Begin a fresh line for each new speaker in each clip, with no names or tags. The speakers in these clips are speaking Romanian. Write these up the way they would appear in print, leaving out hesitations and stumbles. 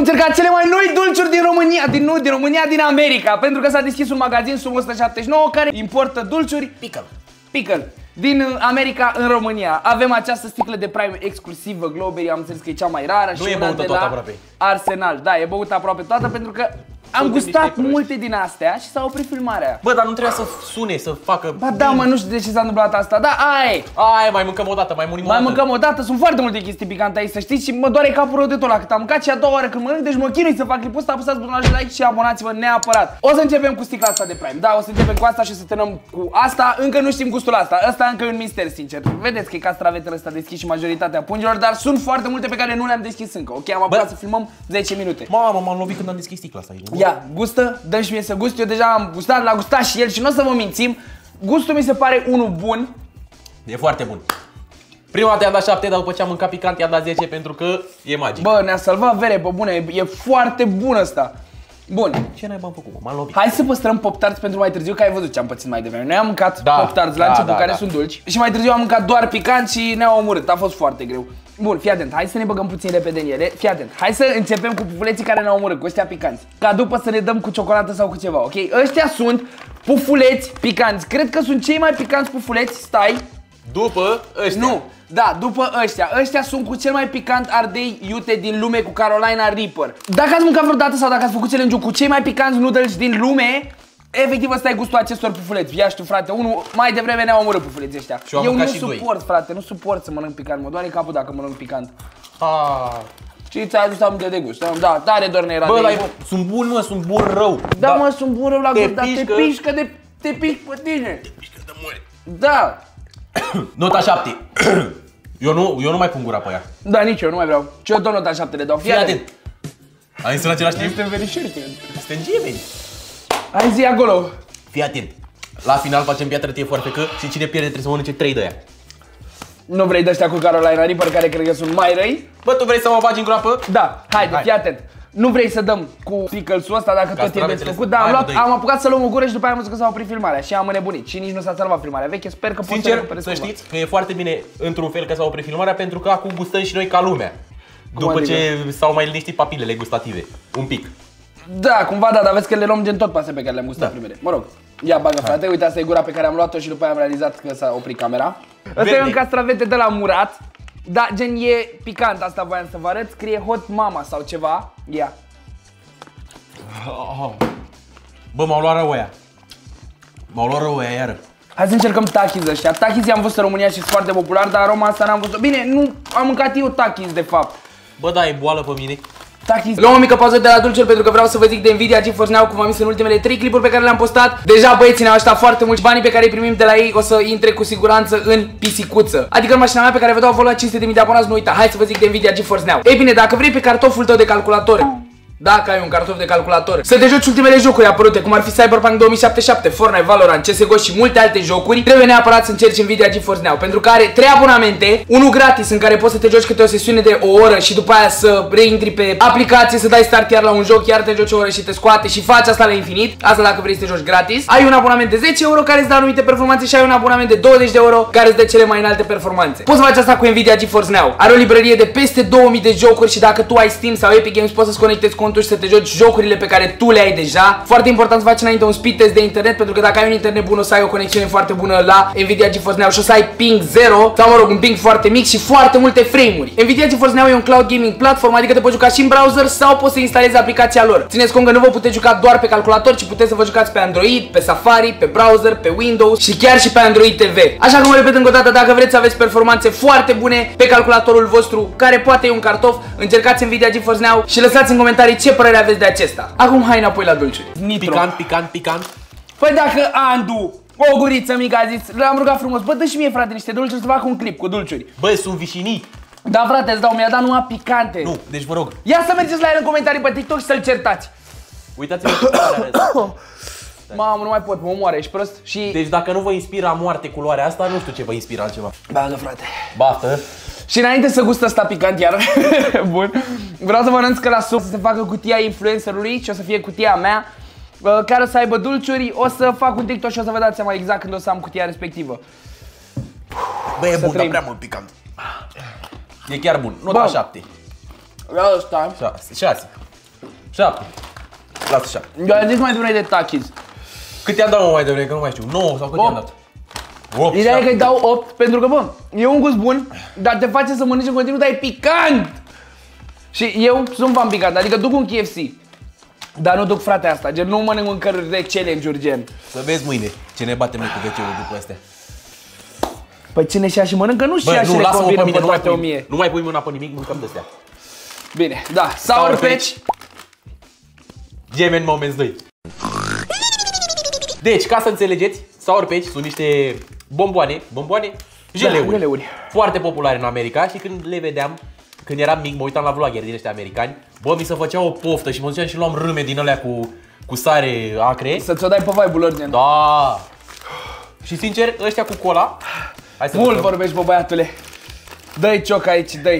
încercat cele mai noi dulciuri din România, din România, din America, pentru că s-a deschis un magazin sub 179 care importă dulciuri Pickle din America în România. Avem această sticlă de Prime exclusivă Glowberry, am înțeles că e cea mai rară.
Nu e băută toată aproape.
Arsenal, da, e băută aproape toată pentru că am gustat multe din astea și s-a oprit filmarea.
Bă, dar nu trebuia să sune, să facă...
Ba da, mă, nu știu de ce s-a întâmplat asta, da,
Ai, mai mâncăm o dată, mai murim o dată.
Mai mâncăm o dată, sunt foarte multe chestii picante aici, să știți, și mă doare capul rău de tot la cât am mâncat și a doua oară când mănânc, deci mă chinui să fac clipul ăsta, apăsați butonul de like și abonați-vă neapărat. O să începem cu sticla asta de Prime, da, o să începem cu asta și o să terminăm cu asta, încă nu știm gustul ăsta încă e un mister, sincer. Vedeți că e castravetele ăsta deschis și majoritatea pungilor, dar sunt foarte multe pe care nu le-am deschis încă, ok, am apucat să filmăm 10 minute.
Mamă, m-am lovit când am deschis sticla asta.
Ia, gustă, dă și mie să gust, eu deja am gustat, l-a gustat și el și nu o să vă mințim. Gustul mi se pare unul bun.
E foarte bun. Prima dată i-am dat 7, dar după ce am mâncat picant i-am dat 10 pentru că e magic.
Bă, ne-a salvat vere, pe bune, e foarte bun ăsta. Bun.
Ce n-ai făcut, mă? M-am lovit.
Hai să păstrăm Pop-Tarts pentru mai târziu, că ai văzut ce am pățit mai devreme. Noi am mâncat Pop-Tarts la început, care sunt dulci. Și mai târziu am mâncat doar picant și ne-au omorât, a fost foarte greu. Bun, fii atent, hai să ne băgăm puțin repede în ele. Fii atent, hai să începem cu pufuleții care ne-au omorât, cu ăștia picanți. Ca după să ne dăm cu ciocolată sau cu ceva, ok? Ăștia sunt pufuleți picanți. Cred că sunt cei mai picanți pufuleți, stai.
După ăștia.
Nu, da, după ăștia. Ăștia sunt cu cel mai picant ardei iute din lume, cu Carolina Reaper. Dacă ați mâncat vreodată sau dacă ați făcut challenge-ul cu cei mai picanți noodles din lume, efectiv ăsta e gustul acestor pufuleți. Ia știu, frate, unul mai devreme ne-au omorât pufuleții ăștia. Eu nu suport, frate, nu suport să mănânc picant. Mă doare capul dacă mănânc picant. Și ți-ai adus aminte de gust. Da, tare dor ne-era.
Bă, sunt bun, mă, sunt bun rău.
Da, mă, sunt bun rău la gust, dar te pișcă te pișcă pe tine.
Te pișcă de mult.
Da.
Nota 7. Eu nu mai pun gura pe ea.
Da, nici eu nu mai vreau. Ce eu tot nota 7 le dau.
Fii atent. Ai zis în același timp?
Suntem verișori.
Suntem gemeni.
Hai zi acolo.
Fii atent. La final facem piatră tie foarte că și cine pierde trebuie să mănânce 3 de aia.
Nu vrei de ăștia cu Carolina Reaper care cred că sunt mai răi?
Bă, tu vrei să mă bagi în groapă?
Da, haide, fii atent. Nu vrei să dăm cu pickles-ul ăsta dacă tot e desfăcut, dar am apucat să luăm o gură și după aia am văzut că s-a oprit filmarea și am înnebunit și nici nu s-a salvat filmarea veche, sper că pot să recuperez.
Să știți că e foarte bine într-un fel că s-a oprit filmarea pentru că acum gustăm și noi ca lumea. După ce s-au mai liniștit papilele gustative, un pic.
Da, cumva da, dar vezi că le luăm gen tot pe astea pe care le-am gustat primele. Mă rog, ia bagă frate, uite asta e gura pe care am luat-o și după aia am realizat că s-a oprit camera. Ăsta e un castravete de la murat. Da, gen e picant, asta voiam să vă arăt, scrie Hot Mama sau ceva. Ia.
Bă, m-au luat rău aia. M-au luat rău aia iară.
Hai să încercăm Takis ăștia. Takis i-am văzut în România și sunt foarte popular, dar aroma asta n-am văzut. Bine, nu am mâncat eu Takis de fapt.
Bă, da, e boală pe mine.
Takis. Luăm o mică pauză de la dulciuri pentru că vreau să vă zic de Nvidia GeForce Now, cum am zis în ultimele 3 clipuri pe care le-am postat. Deja băieții ne-au ajutat foarte mult și banii pe care îi primim de la ei o să intre cu siguranță în pisicuță. Adică în mașina mea pe care vă dau acolo la 500.000 de abonați, nu uita. Hai să vă zic de Nvidia GeForce Now. Ei bine, dacă vrei pe cartoful tău de calculator, dacă ai un cartof de calculator, să te joci ultimele jocuri apărute, cum ar fi Cyberpunk 2077, Fortnite, Valorant, CSGO și multe alte jocuri, trebuie neapărat să încerci Nvidia GeForce Now, pentru că are 3 abonamente, unul gratis în care poți să te joci câte o sesiune de o oră și după aia să reintri pe aplicație, să dai start iar la un joc, iar te joci o oră și te scoate și faci asta la infinit. Asta dacă vrei să te joci gratis. Ai un abonament de 10 euro care îți dă anumite performanțe și ai un abonament de 20 de euro care îți dă cele mai înalte performanțe. Poți să faci asta cu Nvidia GeForce Now. Are o librărie de peste 2000 de jocuri și dacă tu ai Steam sau Epic Games poți să-ți conectezi contul și să te joci jocurile pe care tu le ai deja. Foarte important să faci înainte un speed test de internet, pentru că dacă ai un internet bun o să ai o conexiune foarte bună la Nvidia GeForce Now și o să ai ping 0 sau mă rog un ping foarte mic și foarte multe frame-uri. Nvidia GeForce Now e un cloud gaming platform, adică te poți juca și în browser sau poți să instalezi aplicația lor. Țineți cont că nu vă puteți juca doar pe calculator, ci puteți să vă jucați pe Android, pe Safari, pe browser, pe Windows și chiar și pe Android TV. Așa că mă repet încă o dată, dacă vreți să aveți performanțe foarte bune pe calculatorul vostru, care poate e un cartof, încercați Nvidia GeForce Now și lăsați în comentarii ce părere aveți de acesta. Acum hai înapoi la dulciuri. Nitro.
Picant, picant, picant.
Păi dacă Andu, o guriță mică, a zis, l-am rugat frumos, bă, dă și mie frate niște dulciuri să fac un clip cu dulciuri.
Băi, sunt vișinii.
Da frate, îți dau, mi-a dat numai picante.
Nu, deci vă rog.
Ia să mergeți la el în comentarii pe TikTok și să-l certați.
Uitați-vă ce culoare are.
Mamă, nu mai pot, mă omoară, ești prost? Și...
Deci dacă nu vă inspiră moarte culoarea asta, nu știu ce vă inspiră altceva.
Bagă frate.
Baftă.
Și înainte să gustă asta picant iar, bun, vreau să vă anunț că la sub să se facă cutia influencerului și o să fie cutia mea, care o să aibă dulciuri, o să fac un TikTok și o să vă dați seama exact când o să am cutia respectivă.
Bă, e bun, dar prea mult picant. E chiar bun, nota 7.
Vreau ăsta.
6. 7. Lasă 7.
Eu am zis mai devreme de Takis.
Cât i-am dat mai devreme, că nu mai știu. 9 sau cât i-am dat? 8.
Ideea e că îi dau 8 pentru că, bă, e un gust bun, dar te face să mănânci în continuu, dar e picant! Și eu sunt fan picant, adică duc un KFC, dar nu duc frate asta, gen nu mănânc mâncăruri de challenge-uri, gen.
Să vezi mâine ce ne batem noi cu WC-ul după astea.
Păi cine și-a și mănâncă, nu și-a și le combină pe toate 1000.
Nu mai pui mâna pe nimic, mâncăm de-astea.
Bine, da, Sour Patch.
Gemen Moments 2. Deci, ca să înțelegeți, Sour Patch sunt niște bomboane, jeleuri,
jeleuri
foarte populare în America și când le vedeam, când eram mic, mă uitam la vloggeri din ăștia americani, bă, mi se făcea o poftă și mă duceam și luam râme din alea cu sare acre.
Să ți-o dai pe vibe-ul lor, gen.
Da. Și sincer, ăștia cu cola. Hai să
mult vorbești, bă, băiatule. Dă-i cioc aici, dă-i.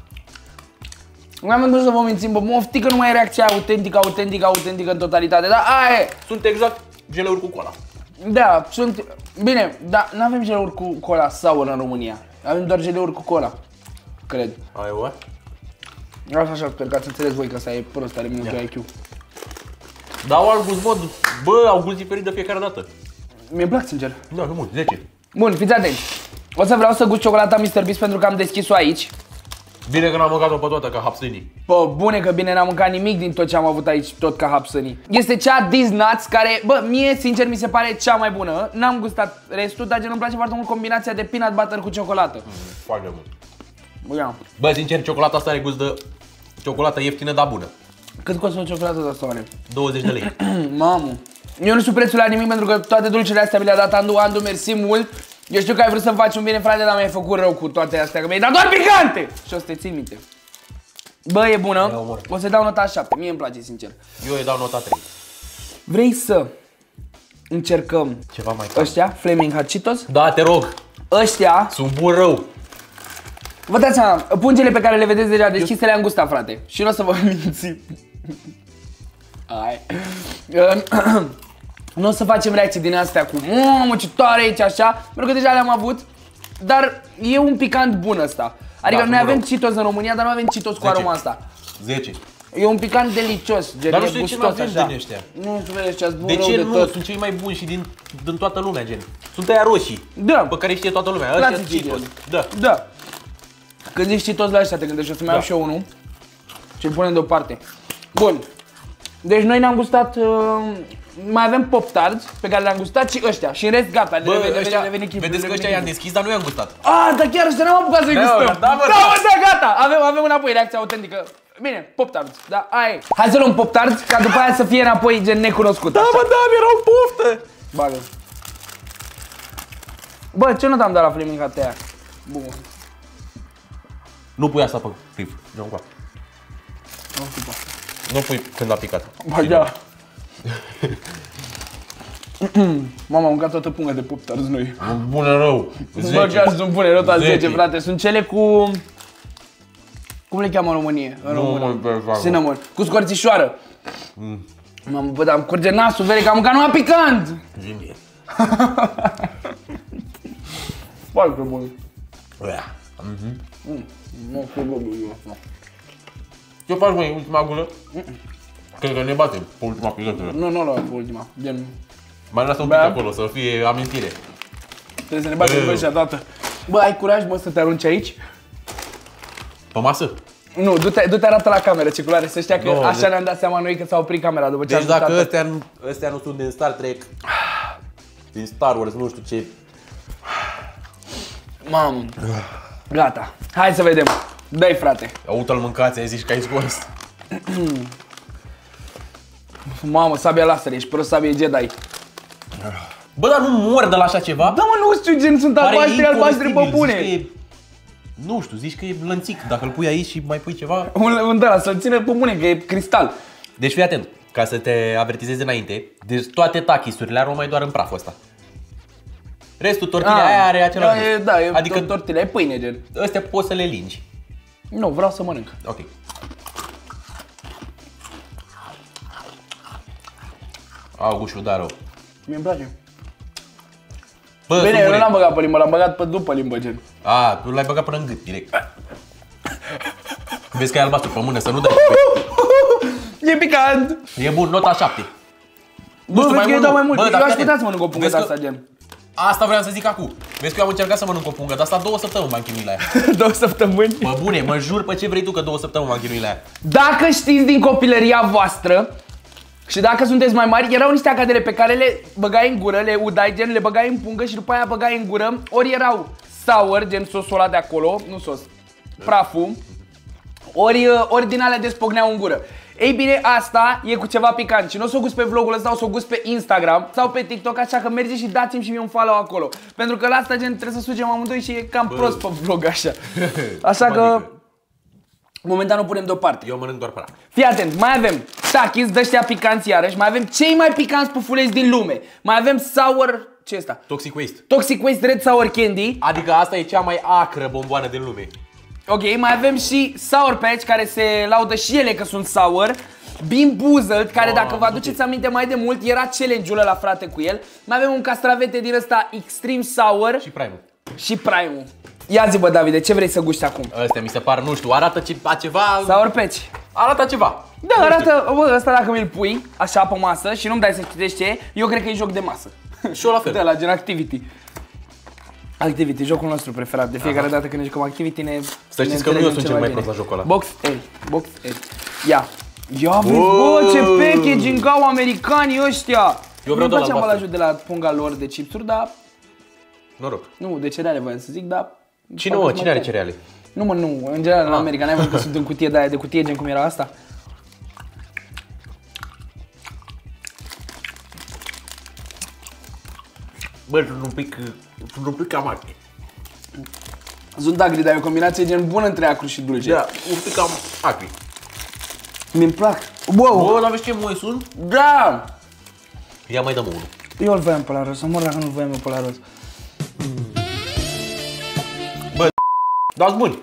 Nu am gândit să vă mințim, bă, moftică nu mai e reacția autentică în totalitate, dar aia e.
Sunt exact geleuri cu cola.
Da, sunt... Bine, dar nu avem geleuri cu cola sour în România. Avem doar geleuri cu cola, cred.
Ai o?
Așa, sper, ca să înțeleți voi că asta e prost, are mult IQ.
Dar au alt gust, bă, au gust diferit de fiecare dată.
Mi-e plac, sincer.
Da, nu mult, 10.
Bun, fiți atenți. O să vreau să gust ciocolata Mr. Beast pentru că am deschis-o aici.
Bine că n-am mâncat-o pe toată ca hapsânii.
Bă, bune că bine n-am mâncat nimic din tot ce am avut aici, tot ca hapsânii. Este cea These Nuts care, bă, mie sincer mi se pare cea mai bună. N-am gustat restul, dar gen îmi place foarte mult combinația de peanut butter cu ciocolată.
Foarte mult.
Ia.
Bă, sincer, ciocolata asta are gust de ciocolată ieftină, dar bună.
Cât costă o ciocolată de asta, oare?
20 de lei.
Mamă. Eu nu știu prețul la nimic pentru că toate dulcele astea mi le-a dat Andu, mersi mult. Eu știu că ai vrut să-mi faci un bine, frate, dar mi-ai făcut rău cu toate astea, că mi-ai dat doar picante! Și o să te ții minte. Bă, e bună. O să-i dau nota 7, mie îmi place, sincer.
Eu îi dau nota 3.
Vrei să încercăm
ceva mai cald?
Ăștia, Flaming Hot Cheetos?
Da, te rog.
Ăștia
sunt bun rău.
Vă dați seama, pungele pe care le vedeți deja deschise le-am gustat, frate. Și nu o să vă minți. Hai. Nu o să facem reacții din astea cu mamă, ce tare aici, așa, pentru că deja le-am avut. Dar e un picant bun ăsta. Adică noi avem Cheetos în România, dar nu avem Cheetos cu aroma asta.
10.
E un picant delicios, gen,
dar nu știu ce mai avem din ăștia.
Nu știu ăștia bun
de
rău
ce
de
nu?
tot.
Sunt cei mai buni și din toată lumea, gen. Sunt aia roșii.
Da.
Pe care știe toată lumea. Ăștia Cheetos. Da.
Da. Când zici Cheetos la ăștia te gândești, o să mai iau și eu unul. Și îl punem deoparte. Bun. Deci noi ne-am gustat, mai avem Pop-Tarts pe care le-am gustat și ăștia. Și în rest gata,
vedeți că ăștia i-am deschis, dar nu i-am gustat.
Ah, dar chiar ăștia n-am apucat să-i gustăm. Da, gata, avem înapoi reacția autentică. Bine, Pop-Tarts, da, aia e. Hai să luăm Pop-Tarts, ca după aia să fie înapoi gen necunoscut.
Da, bă, da, mi-erau poftă.
Bagă. Bă, ce nu te-am dat la Flaming Hot aia? Bun.
Nu pui asta pe clip, nu încoa. Nu pui când a picat.
Ba da. Mama, am mâncat toată punga de Pop-Tarts noi.
Bună rău.
Bă, chiar sunt bune, nota 10, frate. Sunt cele cu... Cum le cheamă în România? În România. Cinnamon. Cu scorțișoară. Mamă, bă, dar îmi curge nasul, vede că am mâncat numai picant.
Genie.
Foarte bun.
Ce faci, măi, ultima gulă? Cred că ne batem pe ultima pilotă.
Nu la ultima. Gen...
Mai lasă un pic acolo, să fie amintire.
Trebuie să ne batem pe ăștia dată. Bă, ai curaj, mă, să te arunci aici?
Pe masă?
Nu, du-te arată la cameră, circulare, să știa că așa ne-am dat seama noi că s-a oprit camera după ce am
dacă ăstea nu sunt din Star Trek, din Star Wars, nu știu ce.
Mamă. Gata. Hai să vedem. Dă-i, frate.
Uite-l mâncați, ai zis că ai scos.
Mamă, sabia laser, ești prost, sabie Jedi.
Bă, dar nu mor de la așa ceva?
Da, mă, nu știu, gen, sunt albaștri pe bune.
Nu știu, zici că e lănțic. Dacă îl pui aici și mai pui ceva...
Un ăla, să-l ține pe bune, că e cristal.
Deci fii atent, ca să te avertizezi înainte. Deci toate tachisurile aromă mai doar în praful ăsta. Restul tortilla aia are același gust.
Da, e
adică
tortilla, e pâine, gen.
Astea poți să le lingi.
Nu, vreau să mănânc.
Ok. Au gustul, dar rău.
Mie-mi place.
Bă,
bine, eu nu l-am băgat pe limbă, l-am băgat pe după limbă, gen.
A, tu l-ai băgat până în gât, direct. Vezi că e albastru pe mână, să nu dai.
E picant!
E bun, nota 7.
Bă, vezi că eu dau mai mult.
Bă,
Eu
dar
aș
fii
putea
atent.
să mănânc o pungă de
Vezi
asta,
că-
gen.
Asta vreau să zic acum. Vezi că eu am încercat să mănânc o pungă, dar asta 2 săptămâni m-am chinuit la ea.
2 săptămâni.
Bă, bune, mă jur pe ce vrei tu că 2 săptămâni m-am chinuit la ea.
Dacă știți din copilăria voastră și dacă sunteți mai mari, erau niște acadele pe care le băgai în gură, le udai, gen, le băgai în pungă și după aia băgai în gură. Ori erau sour, gen sosul ăla de acolo, nu sos, praful, ori din alea despogneau în gură. Ei bine, asta e cu ceva picant și nu o să o gust pe vlogul ăsta, o să o gust pe Instagram sau pe TikTok, așa că mergeți și dați-mi și mie un follow acolo. Pentru că la asta, gen, trebuie să sugem amândoi și e cam prost pe vlog așa. Așa că, momentan o punem deoparte.
Eu mănânc doar praf.
Fii atent, mai avem Takis, de-ăștia picanți iarăși, mai avem cei mai picanți pufuleți din lume. Mai avem sour, ce ăsta?
Toxic Waste.
Toxic Waste Red Sour Candy.
Adică asta e cea mai acră bomboană din lume.
Ok, mai avem și Sour Patch, care se laudă și ele că sunt sour. Bean Boozled, care dacă vă aduceți aminte mai de mult, era challenge-ul ăla, frate, cu el. Mai avem un castravete din ăsta Extreme Sour
Și Prime.
și Prime-ul. Ia zi, bă, Davide, ce vrei să guști acum?
Astea mi se par, nu știu, arată ceva...
Sour Patch.
Arată ceva.
Da, arată, bă, ăsta dacă mi-l pui așa pe masă și nu-mi dai să citești ce e, eu cred că e joc de masă.
Și eu la fel.
De la gen Activity. Activity, jocul nostru preferat. De fiecare dată când ne jucăm Activity ne...
Să știți că nu eu sunt cel mai prost la jocul ăla.
Box L, Box L. Ia. Ia vezi, bă, ce packaging au americanii ăștia.
Eu vreau
Nu-mi
de
place
la
ambalajul de la punga lor de chipsuri, dar...
Noroc.
Nu, de cereale voiam să zic, dar...
Cine, mă, cine are cereale?
Nu, mă, nu. În general, în America, n-ai văzut că sunt în cutie de aia, de cutie, gen cum era asta?
Bă, sunt un pic cam acri.
Sunt agri, dar e o combinație gen bună între acru și dulce.
Da, un pic cam acri.
Mi-mi plac. Wow!
Bă, dar vezi ce moi sunt?
Da!
Ia mai dăm unul.
Eu îl voiam pe la roz, să mor dacă nu-l voiam eu pe la roz.
Da-ți buni.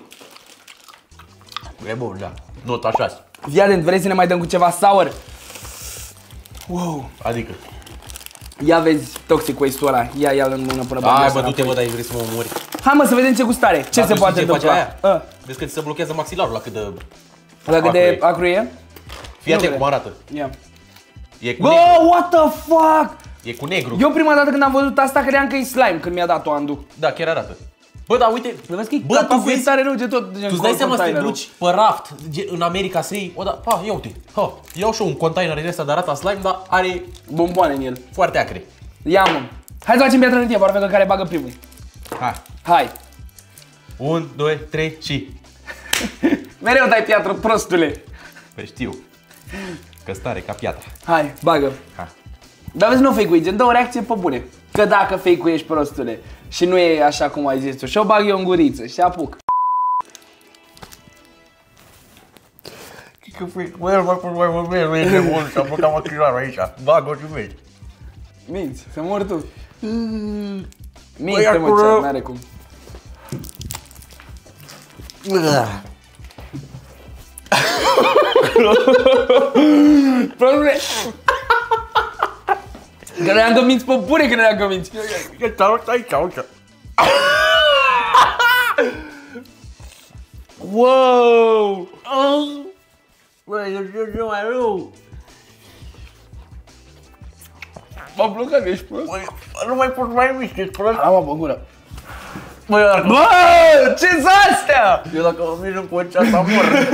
E bun, da. Nota 6.
Fii atent, vrei să ne mai dăm cu ceva sour? Wow!
Adică.
Ia vezi Toxic Waste-ul ăla, ia-l în mână până
Hai,
bani.
bă, du-te, bă, dar vrei să mă omori.
Hai, mă, să vedem ce gustare. Ce se poate întâmpla?
Vezi că ți se blochează maxilarul la cât de...
La cât de acru e?
Fii atent cum arată.
Ia.
E cu
Bă,
negru.
what the fuck?
E cu negru.
Eu prima dată când am văzut asta credeam că e slime când mi-a dat-o Andu.
Da, chiar arată. Bă, dar uite,
Vezi că e
bă, tu vezi,
tare rău de tot.
tu îți dai seama să te duci pe raft în America să iei, o, da, ha, ia uite, ha, iau și eu un container din ăsta de arată slime, dar are
bomboane în el.
foarte acre.
Ia, mă. Hai să facem piatră hârtie, vor vedea care bagă primul.
Hai.
Hai.
1, 2, 3 și...
Mereu dai piatră, prostule.
Păi știu că stare ca piatra.
Hai, bagă.
Hai.
Dar vezi, nu fake-ui, gen, dă o reacție pe bune. Că dacă fake-uiești, prostule, și nu e așa cum ai zis tu, și o bag eu în guriță și apuc.
Că fake-ul el mai vorbesc, nu e de mult, și-am blocat machilarul aici. Bag-o și vezi.
Minți, să mor tu.
Băi,
Minți-te, mă,
acolo-
ce n-are cum. Prostule. Că ne-am că minți pe bune, că ne-am că minți.
E taut aici, uite.
Wow!
Băi, e ce mai rău.
M-am blocat, ești prost.
Băi, nu mai poți mai miști, ești prost.
Am apă în gură.
Băi, dacă...
Bă, ce-s astea?
Eu dacă mă vin în concea asta mor.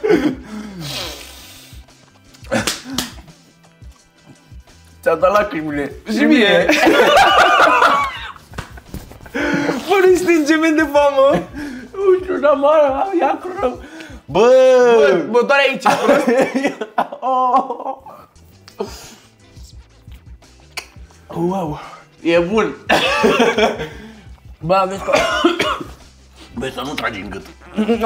Ți-a dat lacrimile.
Și mie. Fără stingement de famă.
Nu știu, dar mă, ia crău. Bă!
Bă, doar aici, prost. Wow.
E bun.
Bă, aveți că...
Băi, să nu tragi în gât.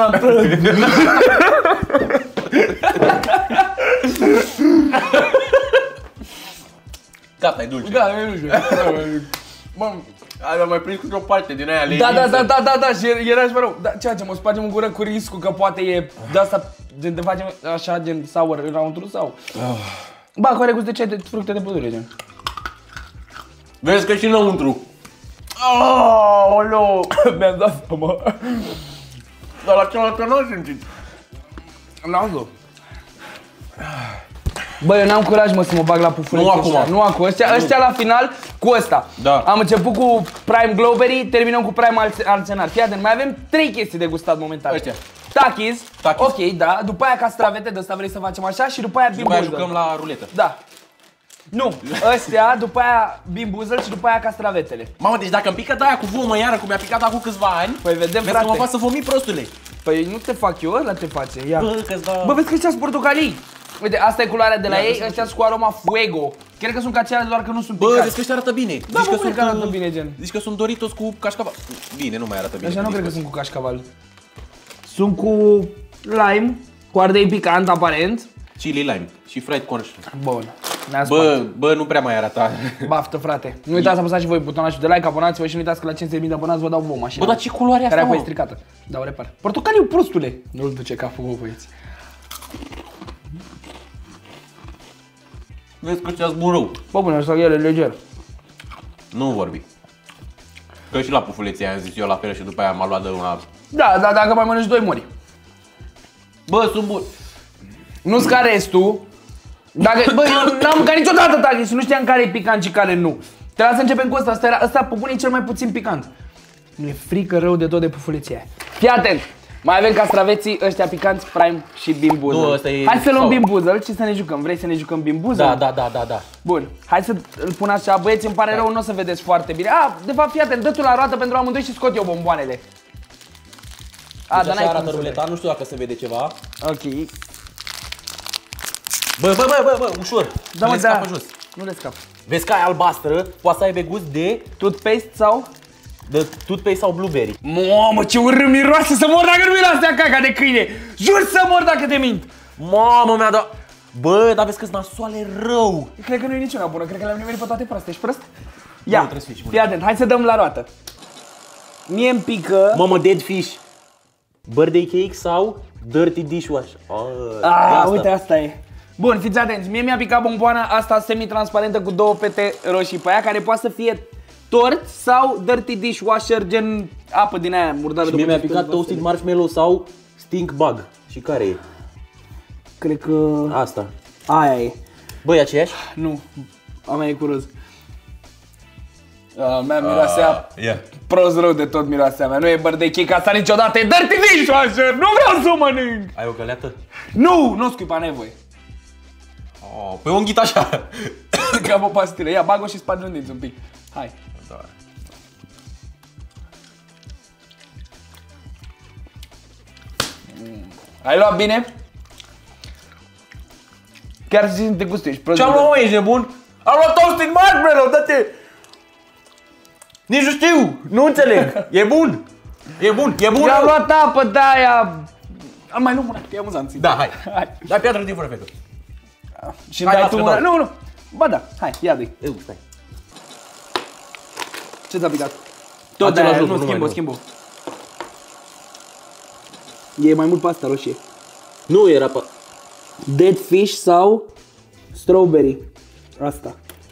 Gata, e dulce.
Da, nu știu.
Mă, ai mai prins cu o parte din aia
Da, și era și mă rău. Da, ce facem? O spargem în gură cu riscul că poate e de asta, gen, te facem așa, gen, sour înăuntru sau? Ba, cu are gust de ce? De fructe de pădure, gen.
Vezi că și înăuntru. Aoleu!
Mi-am dat seama.
Dar la cealaltă n-am simțit.
N-am zis. Bă, eu n-am curaj, mă, să mă bag la pufulețe.
Nu acum.
Nu acum. Ăștia la final cu ăsta.
Da.
Am început cu Prime Glowberry, terminăm cu Prime Arsenar. Fii atent, mai avem 3 chestii de gustat momentan.
Ăștia.
Takis.
Takis.
Ok, da. După aia castravete, de asta vrei să facem așa și după aia
După aia
bimbuzel.
jucăm la ruletă.
Da. Nu, ăstea, după aia bimbuzel și după aia castravetele.
Mamă, deci dacă îmi pică de aia cu vomă iară, cum mi-a picat acum câțiva ani,
Păi vedem,
vezi
frate.
că mă fac să vomit, prostule.
Păi nu te fac eu, ăla te face. Ia.
Bă, că-ți da...
Bă, vezi că ăștia sunt portocalii. Uite, asta e culoarea de la ei, ăștia sunt cu aroma fuego. Cred că sunt ca cele, doar că nu sunt
Bă,
picați.
zici că ăștia arată bine.
Da,
Zici
mă,
că sunt
că arată bine, gen.
Zici că sunt Doritos cu cașcaval. Bine, nu mai arată bine.
Așa nu cred că sunt cu cașcaval. Sunt cu lime, cu ardei picant, aparent.
Chili lime și fried corn.
Bun. Ne-a spart.
Bă, nu prea mai arată.
Baftă, frate. Nu uitați să apăsați și voi butonul de like, abonați-vă și nu uitați că la 500.000 de abonați vă dau vouă mașina.
Bă, dar ce culoare e
care
asta,
apoi
mă?
stricată. Da, o repar. Portocaliu, prostule. Nu-l duce capul, bă, băieți.
Vezi că ăștia-s bun rău.
Bă, bune, ăsta el e leger.
Nu vorbi. Că și la pufuleții aia am zis eu la fel și după aia m-a luat de una.
Da, dar dacă mai mănânci 2 mori.
Bă, sunt bun.
Nu-ți ca restul. Dacă, bă, eu n-am mâncat niciodată Takis și nu știam care e picant și care nu. Trebuia să începem cu ăsta, ăsta pe bune e cel mai puțin picant. Mi-e frică rău de tot de pufuleții aia. Fii atent! Mai avem castraveții ăștia picanți, prime și bimbuzel.
Nu, ăsta e
hai să luăm
sau.
bimbuzel și să ne jucăm. Vrei să ne jucăm bimbuzel?
Da.
Bun, hai să îl pun așa, băieți, îmi pare rău, nu o să vedeți foarte bine. De fapt, fii atent, dă tu la roată pentru amândoi și scot eu bomboanele.
Deci
dar
așa
n-ai cum
arată
să
ruleta, nu știu dacă se vede ceva.
Ok.
Bă, ușor.
Da,
Nu
mă,
le
da.
scapă jos.
Nu le scap.
Vezi că aia albastră poate să aibă gust de
Toothpaste sau?
toothpaste sau blueberry.
Mamă, ce urât miroase, să mor dacă nu miroase a caca de câine! Jur să mor dacă te mint!
Mamă, mi-a dat... Bă, dar vezi că-s nasoale rău.
Cred că nu e niciuna bună, cred că le-am nimerit pe toate proaste, ești prost?
Nu,
Ia,
trebuie să fii
fii atent, hai să dăm la roată. Mie îmi pică...
Mamă, dead fish. Birthday cake sau dirty dishwasher.
Uite, asta e. Bun, fiți atenți, mie mi-a picat bomboana asta semi-transparentă cu 2 fete roșii pe aia, care poate să fie tort sau dirty dishwasher, gen apă din aia murdară.
Și mie mi-a picat toasted marshmallow sau stink bug. Și care e?
Cred că...
Asta.
Aia e.
Bă, e aceeași?
Nu, a mea e cu roz. Mea miroasea
Yeah.
prost rău de tot miroasea mea. Nu e birthday cake asta niciodată, e dirty dishwasher! Nu vreau să o mănânc!
Ai o găleată?
Nu scuipa nevoie.
Păi o înghit așa.
Cam o pastilă. Ia, bag-o și spargi în dinți un pic. Hai.
Da.
Ai luat bine? Chiar se simte gustul, ești prost.
Ce-am luat, mă, ești nebun? Am luat toasted marshmallow, dă-te! Nici nu știu, nu înțeleg. E bun. E bun
Eu am
rău.
luat apă de aia. Am mai luat una, că e amuzant.
Da, hai.
Hai.
Dai piatră din fără fecă.
Și
Hai,
dai
lasă
tu
că
una.
dau.
Nu. Ba da, hai, ia dă-i.
Stai.
Ce ți-a picat? Tot de
Același
aia,
lucru,
nu,
nu mai
schimbă. E mai mult pasta roșie.
Nu era pe...
Dead fish sau strawberry? Asta.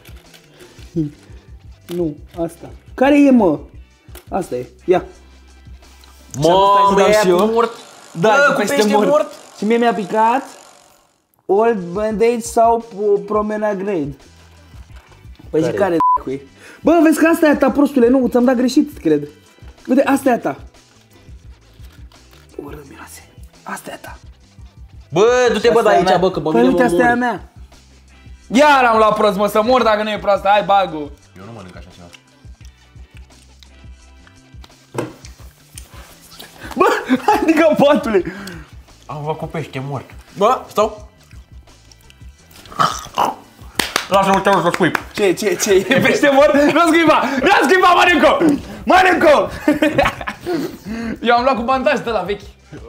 Nu, asta. Care e, mă? Asta e. Ia.
Mamă,
dau
e
și eu?
cu mort.
Da,
Bă,
cu
cu
pește
pește
mort.
mort.
Și mie mi-a picat Old Band-Aid sau Promenade. Păi și care d***cu e? Bă, vezi că asta e a ta, prostule, nu, ți-am dat greșit, cred. Uite, asta e a ta. Urât miroase. Asta e a ta.
Bă, du-te bă de aici, bă, că pe
Păi
mine
uite,
mă
asta e a
mor.
mea. Iar am luat prost, mă, să mor dacă nu e proastă, hai bag-o.
Eu nu mănânc așa ceva.
Bă, adică patule.
Am făcut pește mort. Bă, stau. Lasă-mă, te rog să scuip.
Ce, e pește mort? Nu scuipa, mănâncă! Eu am luat cu bandaj de la vechi.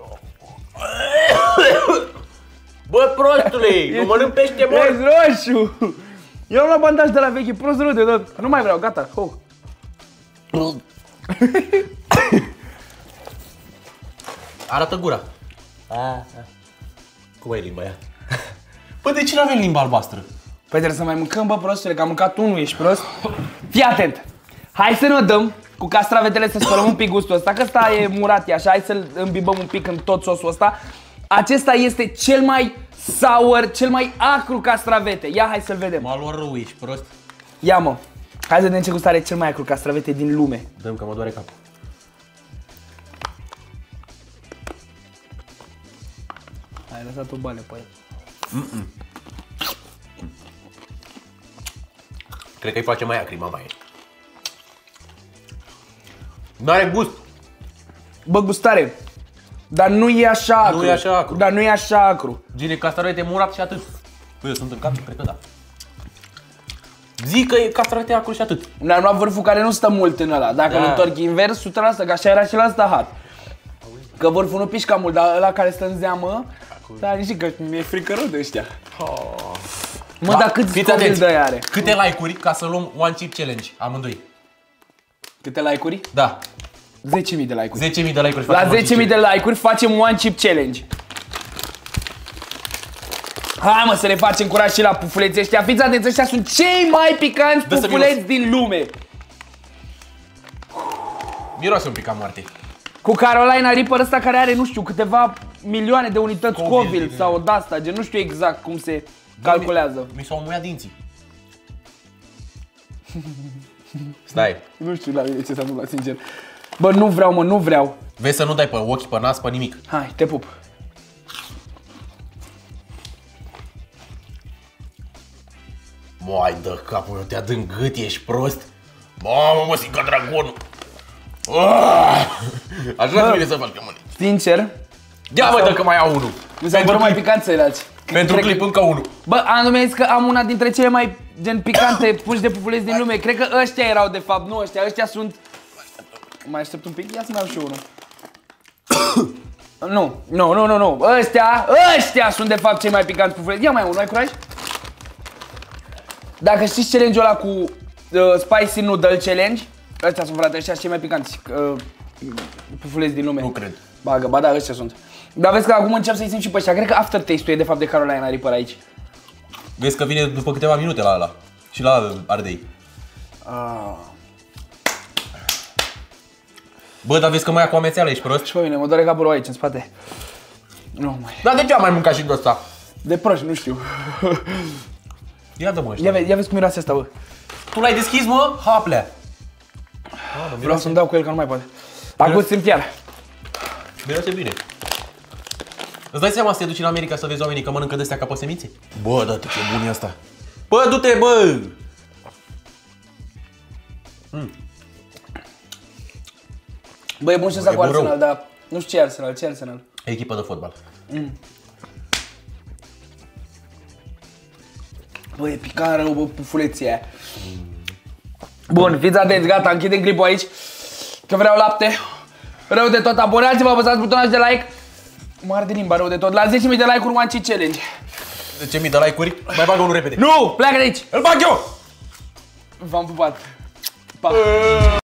Bă, prostule, eu mănânc pește mort.
Ești roșu! Eu am luat bandaj de la vechi, e prost rău de tot. Nu mai vreau, gata, ho.
Arată gura. Cum e limba aia? Bă, de ce nu avem limba albastră?
Păi trebuie să mai mâncăm, bă, prostule, că am mâncat unul, ești prost? Fii atent! Hai să ne o dăm cu castravetele să spălăm un pic gustul ăsta, că ăsta e murat, e așa, hai să-l îmbibăm un pic în tot sosul ăsta. Acesta este cel mai sour, cel mai acru castravete. Ia, hai să-l vedem.
M-a luat rău, ești prost.
Ia, mă. Hai să vedem ce gustare e cel mai acru castravete din lume.
Dăm că mă doare capul.
Ai lăsat o bale pe el.
Cred că îi face mai acri, mama e. N-are gust.
Bă, gustare. Dar nu e așa acru.
Nu e așa acru.
Dar nu e așa acru.
Gine castravete murat și atât. Păi eu sunt în cap, cred că da. Zic că e castravete acru și atât.
Ne-am luat vârful care nu stă mult în ăla. Dacă îl întorc invers, 100%, că așa era și la stahat. Că vârful nu pișca mult, dar ăla care stă în zeamă, da, nici că mi-e frică rău de ăștia. Mă, dar câți copil de aia are?
Câte like-uri ca să luăm One Chip Challenge, amândoi?
Câte like-uri?
Da.
10.000 de like-uri.
10.000 de like-uri.
La 10.000 de like-uri facem One Chip Challenge. Hai, mă, să le facem curaj și la pufuleții ăștia. Fiți atenți, ăștia sunt cei mai picanți pufuleți din lume.
Miroase un pic ca moarte.
Cu Carolina Reaper ăsta care are, nu știu, câteva milioane de unități Scoville sau de-asta, gen nu știu exact cum se calculează.
Mi s-au muiat dinții. Stai.
Nu știu la mine ce s-a întâmplat, sincer. Bă, nu vreau, mă, nu vreau.
Vezi să nu dai pe ochi, pe nas, pe nimic.
Hai, te pup.
Moai, dă capul meu, te adânc gât, ești prost. Mamă, mă simt ca dragonul. Așa bine să faci, mă.
Sincer.
Ia mă, dă că mai au unul.
Mi s-au părut mai picanți ceilalți.
Pentru clip încă unul.
Bă, am zis că am una dintre cele mai gen picante puși de pufuleți din lume. Cred că ăștia erau de fapt, nu ăștia. Ăștia sunt... Mai aștept un pic? Ia să-mi iau și unul. Nu. Ăștia sunt de fapt cei mai picanți pufuleți. Ia mai unul, ai curaj? Dacă știți challenge-ul ăla cu Spicy Noodle Challenge, ăștia sunt, frate, ăștia sunt cei mai picanți pufuleți din lume.
Nu cred.
Ba da, ăștia sunt. Dar vezi că acum încep să-i simt și pe ăștia. Cred că aftertaste-ul e de fapt de Carolina Reaper aici.
Vezi că vine după câteva minute la ăla. Și la ardei. Bă, dar vezi că mai ia cu amețeală, ești prost?
Și pe mine, mă doare capul aici, în spate. Nu mai.
Dar de ce am mai mâncat și de ăsta?
De proști, nu știu.
Ia dă-mă ăștia.
Ia vezi cum miroase asta, bă.
Tu l-ai deschis, mă? Haplea.
Vreau să-mi dau cu el, că nu mai poate. Acum simt chiar.
Miroase bine. Îți dai seama să te duci în America să vezi oamenii că mănâncă de-astea ca pe semințe? Bă, dă-te, ce bun e asta. Bă, du-te, bă!
Bă, e bun și ăsta cu Arsenal, dar nu știu ce e Arsenal, ce e Arsenal?
Echipă de fotbal.
Bă, e picant rău, bă, pufuleții aia. Bun, fiți atenți, gata, închidem clipul aici. Că vreau lapte. Rău de tot, abonați-vă, apăsați butonul de like. Mă arde limba, rău de tot. La 10.000 de like-uri One Chip Challenge.
10.000 de like-uri? Mai bagă unul repede.
Nu, pleacă de aici.
Îl bag eu!
V-am pupat. Pa.